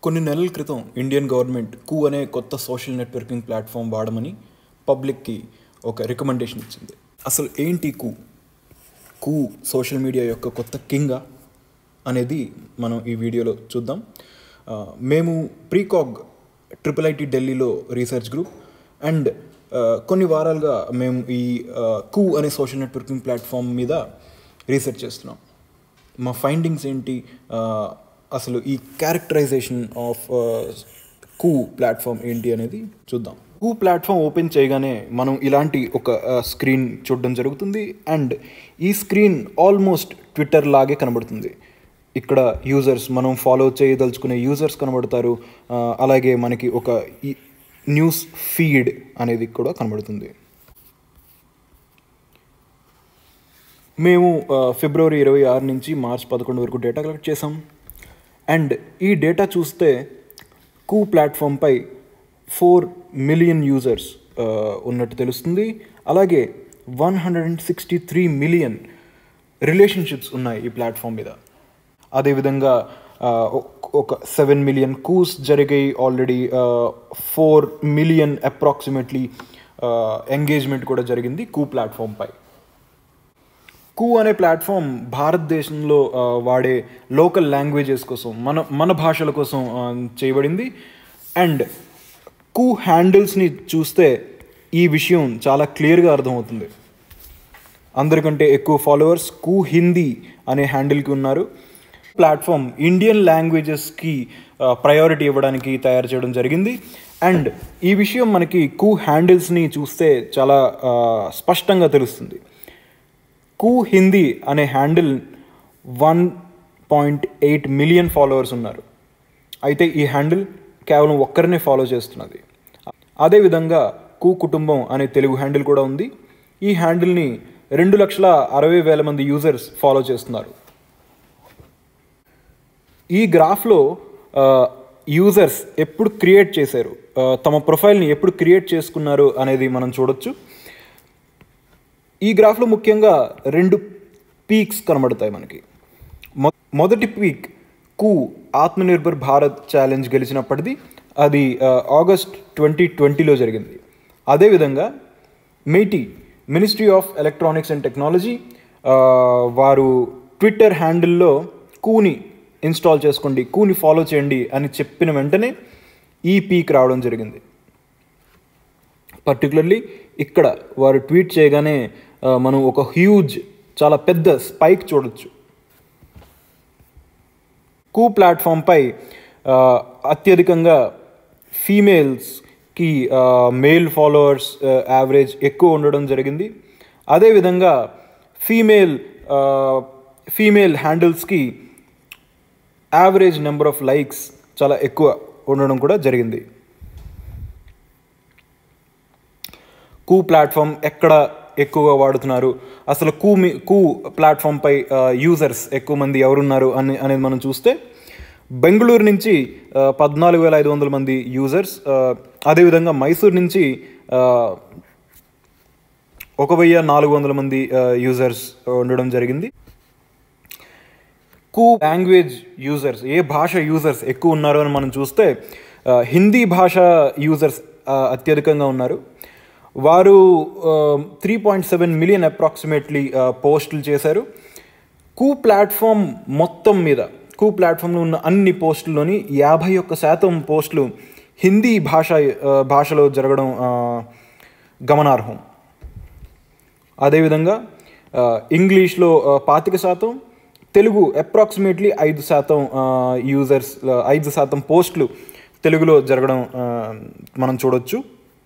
కొన్ని నెలల క్రితం ఇండియన్ గవర్నమెంట్ కూ అనే కొత్త సోషల్ నెట్వర్కింగ్ ప్లాట్ఫామ్ వాడమని పబ్లిక్కి ఒక రికమెండేషన్ ఇచ్చింది. అసలు ఏంటి కూ? కూ సోషల్ మీడియా యొక్క కొత్త కింగా అనేది మనం ఈ వీడియోలో చూద్దాం. మేము ప్రీకాగ్ IIIT ఢిల్లీలో రీసెర్చ్ గ్రూప్ అండ్ కొన్ని వారాలుగా మేము ఈ కూ అనే సోషల్ నెట్వర్కింగ్ ప్లాట్ఫామ్ మీద రీసెర్చ్ చేస్తున్నాం. మా ఫైండింగ్స్ ఏంటి, అసలు ఈ క్యారెక్టరైజేషన్ ఆఫ్ కూ ప్లాట్ఫామ్ ఏంటి అనేది చూద్దాం. కూ ప్లాట్ఫామ్ ఓపెన్ చేయగానే మనం ఇలాంటి ఒక స్క్రీన్ చూడడం జరుగుతుంది అండ్ ఈ స్క్రీన్ ఆల్మోస్ట్ ట్విట్టర్ లాగే కనబడుతుంది. ఇక్కడ యూజర్స్, మనం ఫాలో చేయదలుచుకునే యూజర్స్ కనబడతారు. అలాగే మనకి ఒక న్యూస్ ఫీడ్ అనేది కూడా కనబడుతుంది. మేము ఫిబ్రవరి 26 నుంచి మార్చ్ 11 వరకు డేటా కలెక్ట్ చేసాం అండ్ ఈ డేటా చూస్తే కూ ప్లాట్ఫామ్పై 4 మిలియన్ యూజర్స్ ఉన్నట్టు తెలుస్తుంది. అలాగే 163 మిలియన్ రిలేషన్షిప్స్ ఉన్నాయి ఈ ప్లాట్ఫామ్ మీద. అదేవిధంగా ఒక 7 మిలియన్ కూస్ జరిగాయి ఆల్రెడీ. 4 మిలియన్ అప్రాక్సిమేట్లీ ఎంగేజ్మెంట్ కూడా జరిగింది కూ ప్లాట్ఫామ్పై. కూ అనే ప్లాట్ఫామ్ భారతదేశంలో వాడే లోకల్ లాంగ్వేజెస్ కోసం, మన భాషల కోసం చేయబడింది. అండ్ కూ హ్యాండిల్స్ని చూస్తే ఈ విషయం చాలా క్లియర్గా అర్థమవుతుంది. అందరికంటే ఎక్కువ ఫాలోవర్స్ కూ హిందీ అనే హ్యాండిల్కి ఉన్నారు. ప్లాట్ఫామ్ ఇండియన్ లాంగ్వేజెస్కి ప్రయారిటీ ఇవ్వడానికి తయారు చేయడం జరిగింది. అండ్ ఈ విషయం మనకి కూ హ్యాండిల్స్ని చూస్తే చాలా స్పష్టంగా తెలుస్తుంది. కూ హిందీ అనే హ్యాండిల్ 1.8 మిలియన్ ఫాలోవర్స్ ఉన్నారు. అయితే ఈ హ్యాండిల్ కేవలం ఒక్కరినే ఫాలో చేస్తున్నది. అదేవిధంగా కూ కుటుంబం అనే తెలుగు హ్యాండిల్ కూడా ఉంది. ఈ హ్యాండిల్ని 2,60,000 మంది యూజర్స్ ఫాలో చేస్తున్నారు. ఈ గ్రాఫ్లో యూజర్స్ ఎప్పుడు క్రియేట్ చేశారు, తమ ప్రొఫైల్ని ఎప్పుడు క్రియేట్ చేసుకున్నారు అనేది మనం చూడొచ్చు. ఈ గ్రాఫ్లో ముఖ్యంగా 2 పీక్స్ కనబడతాయి మనకి. మొదటి పీక్ కూ ఆత్మనిర్భర్ భారత్ ఛాలెంజ్ గెలిచినప్పటిది. అది ఆగస్ట్ 2020లో జరిగింది. అదేవిధంగా MeitY, ministry of electronics and technology, వారు ట్విట్టర్ హ్యాండిల్లో కూని ఇన్స్టాల్ చేసుకోండి, కూని ఫాలో చేయండి అని చెప్పిన వెంటనే ఈ పీక్ రావడం జరిగింది. పర్టికులర్లీ ఇక్కడ వారు ట్వీట్ చేయగానే మనం ఒక హ్యూజ్, చాలా పెద్ద స్పైక్ చూడొచ్చు. కూ ప్లాట్ఫామ్పై అత్యధికంగా ఫీమేల్స్కి మేల్ ఫాలోవర్స్ యావరేజ్ ఎక్కువ ఉండడం జరిగింది. అదేవిధంగా ఫీమేల్ హ్యాండిల్స్కి యావరేజ్ నెంబర్ ఆఫ్ లైక్స్ చాలా ఎక్కువ ఉండడం కూడా జరిగింది. కూ ప్లాట్ఫామ్ ఎక్కడ ఎక్కువగా వాడుతున్నారు, అసలు కూ ప్లాట్ఫామ్పై యూజర్స్ ఎక్కువ మంది ఎవరున్నారు అనేది మనం చూస్తే బెంగళూరు నుంచి 14,500 మంది యూజర్స్, అదేవిధంగా మైసూర్ నుంచి 1,400 మంది యూజర్స్ ఉండడం జరిగింది. కూ లాంగ్వేజ్ యూజర్స్, ఏ భాష యూజర్స్ ఎక్కువ ఉన్నారు అని మనం చూస్తే హిందీ భాష యూజర్స్ అత్యధికంగా ఉన్నారు. వారు 3.7 మిలియన్ అప్రాక్సిమేట్లీ పోస్టులు చేశారు. కూ ప్లాట్ఫామ్ మొత్తం మీద, కూ ప్లాట్ఫామ్లో ఉన్న అన్ని పోస్టుల్లోని 51% పోస్టులు హిందీ భాషలో జరగడం గమనార్హం. అదేవిధంగా ఇంగ్లీష్లో 25%, తెలుగు అప్రాక్సిమేట్లీ 5% యూజర్స్, 5% పోస్టులు తెలుగులో జరగడం మనం చూడొచ్చు.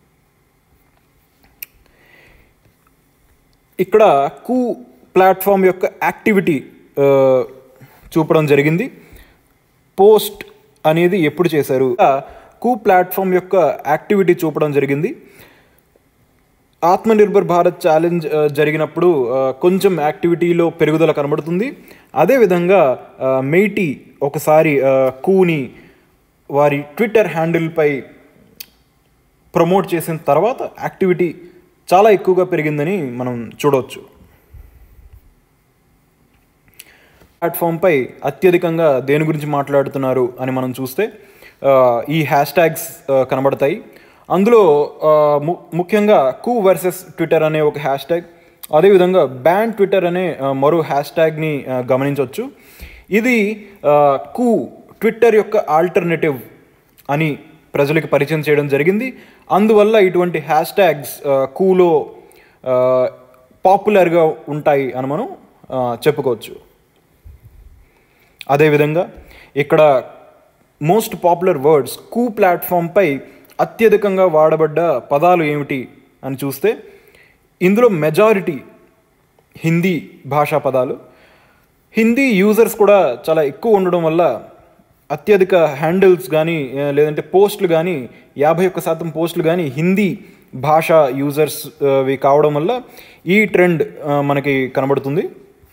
ఇక్కడ కూ ప్లాట్ఫామ్ యొక్క యాక్టివిటీ చూపడం జరిగింది. పోస్ట్ అనేది ఎప్పుడు చేశారు, కూ ప్లాట్ఫామ్ యొక్క యాక్టివిటీ చూపడం జరిగింది. ఆత్మనిర్భర్ భారత్ ఛాలెంజ్ జరిగినప్పుడు కొంచెం యాక్టివిటీలో పెరుగుదల కనబడుతుంది. అదేవిధంగా మెయిటీ ఒకసారి కూని వారి ట్విట్టర్ హ్యాండిల్పై ప్రమోట్ చేసిన తర్వాత యాక్టివిటీ చాలా ఎక్కువగా పెరిగిందని మనం చూడవచ్చు. ప్లాట్ఫామ్పై అత్యధికంగా దేని గురించి మాట్లాడుతున్నారు అని మనం చూస్తే ఈ హ్యాష్ ట్యాగ్స్ కనబడతాయి. అందులో ముఖ్యంగా కూ వర్సెస్ ట్విట్టర్ అనే ఒక హ్యాష్ ట్యాగ్, అదేవిధంగా బ్యాన్ ట్విట్టర్ అనే మరో హ్యాష్ ట్యాగ్ని గమనించవచ్చు. ఇది కూ ట్విట్టర్ యొక్క ఆల్టర్నేటివ్ అని ప్రజలకు పరిచయం చేయడం జరిగింది. అందువల్ల ఇటువంటి హ్యాష్ ట్యాగ్స్ కూలో పాపులర్గా ఉంటాయి అని మనం చెప్పుకోవచ్చు. అదేవిధంగా ఇక్కడ మోస్ట్ పాపులర్ వర్డ్స్ కూ ప్లాట్ఫామ్పై అత్యధికంగా వాడబడ్డ పదాలు ఏమిటి అని చూస్తే ఇందులో మెజారిటీ హిందీ భాషా పదాలు. హిందీ యూజర్స్ కూడా చాలా ఎక్కువ ఉండడం వల్ల అత్యధిక హ్యాండిల్స్ కానీ లేదంటే పోస్టులు కానీ 51% పోస్టులు కానీ హిందీ భాషా యూజర్స్వి కావడం వల్ల ఈ ట్రెండ్ మనకి కనబడుతుంది.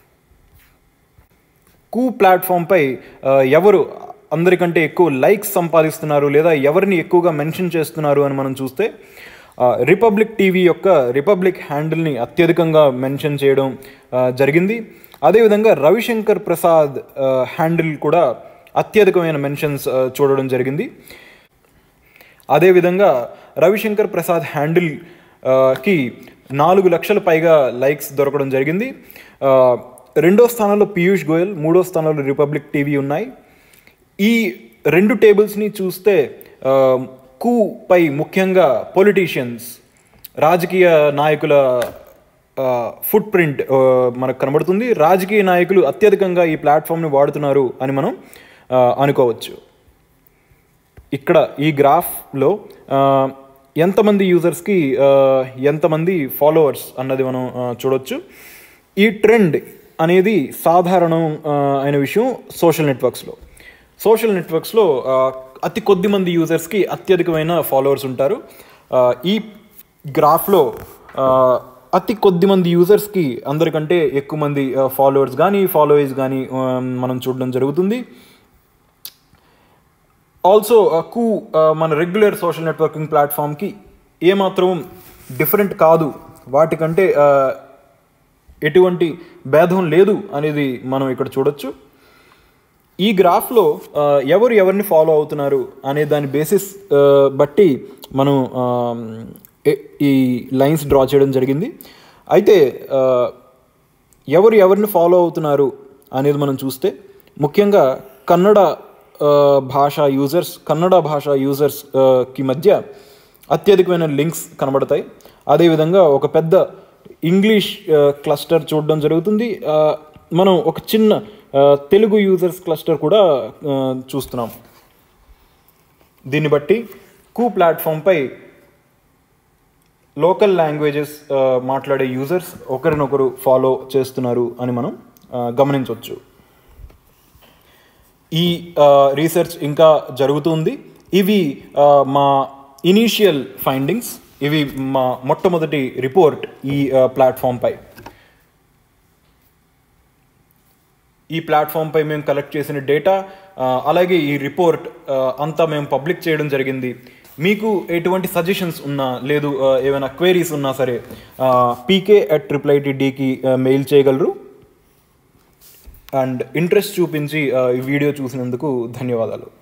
కూ ప్లాట్ఫామ్పై ఎవరు అందరికంటే ఎక్కువ లైక్స్ సంపాదిస్తున్నారు లేదా ఎవరిని ఎక్కువగా మెన్షన్ చేస్తున్నారు అని మనం చూస్తే రిపబ్లిక్ టీవీ యొక్క రిపబ్లిక్ హ్యాండిల్ని అత్యధికంగా మెన్షన్ చేయడం జరిగింది. అదేవిధంగా రవిశంకర్ ప్రసాద్ హ్యాండిల్ కూడా అత్యధికమైన మెన్షన్స్ చూడడం జరిగింది. అదేవిధంగా రవిశంకర్ ప్రసాద్ హ్యాండిల్కి 4 లక్షల పైగా లైక్స్ దొరకడం జరిగింది. రెండో స్థానంలో పీయూష్ గోయల్, మూడో స్థానంలో రిపబ్లిక్ టీవీ ఉన్నాయి. ఈ రెండు టేబుల్స్ని చూస్తే కూ పై ముఖ్యంగా పొలిటీషియన్స్, రాజకీయ నాయకుల ఫుట్ ప్రింట్ మనకు కనబడుతుంది. రాజకీయ నాయకులు అత్యధికంగా ఈ ప్లాట్ఫామ్ని వాడుతున్నారు అని మనం అనుకోవచ్చు. ఇక్కడ ఈ గ్రాఫ్లో ఎంతమంది యూజర్స్కి ఎంతమంది ఫాలోవర్స్ అన్నది మనం చూడవచ్చు. ఈ ట్రెండ్ అనేది సాధారణం అయిన విషయం సోషల్ నెట్వర్క్స్లో అతి కొద్ది మంది యూజర్స్కి అత్యధికమైన ఫాలోవర్స్ ఉంటారు. ఈ గ్రాఫ్లో అతి కొద్ది మంది యూజర్స్కి అందరికంటే ఎక్కువ మంది ఫాలోవర్స్ కానీ ఫాలోవర్స్ కానీ మనం చూడడం జరుగుతుంది. ఆల్సో కూ మన రెగ్యులర్ సోషల్ నెట్వర్కింగ్ ప్లాట్ఫామ్కి ఏమాత్రం డిఫరెంట్ కాదు, వాటికంటే ఎటువంటి భేదం లేదు అనేది మనం ఇక్కడ చూడొచ్చు. ఈ గ్రాఫ్లో ఎవరిని ఫాలో అవుతున్నారు అనే దాని బేసిస్ బట్టి మనం ఈ లైన్స్ డ్రా చేయడం జరిగింది. అయితే ఎవరిని ఫాలో అవుతున్నారు అనేది మనం చూస్తే ముఖ్యంగా కన్నడ భాషా యూజర్స్కి మధ్య అత్యధికమైన లింక్స్ కనబడతాయి. అదేవిధంగా ఒక పెద్ద ఇంగ్లీష్ క్లస్టర్ చూడడం జరుగుతుంది. మనం ఒక చిన్న తెలుగు యూజర్స్ క్లస్టర్ కూడా చూస్తున్నాం. దీన్ని బట్టి కూ ప్లాట్ఫామ్పై లోకల్ లాంగ్వేజెస్ మాట్లాడే యూజర్స్ ఒకరినొకరు ఫాలో చేస్తున్నారు అని మనం గమనించవచ్చు. ఈ రీసెర్చ్ ఇంకా జరుగుతుంది. ఇవి మా ఇనీషియల్ ఫైండింగ్స్, ఇవి మా మొట్టమొదటి రిపోర్ట్ ఈ ప్లాట్ఫామ్పై. ఈ ప్లాట్ఫామ్పై మేము కలెక్ట్ చేసిన డేటా అలాగే ఈ రిపోర్ట్ అంతా మేము పబ్లిక్ చేయడం జరిగింది. మీకు ఎటువంటి సజెషన్స్ ఉన్నా లేదు ఏమైనా క్వైరీస్ ఉన్నా సరే pk@IITDకి మెయిల్ చేయగలరు. అండ్ ఇంట్రెస్ట్ చూపించి ఈ వీడియో చూసినందుకు ధన్యవాదాలు.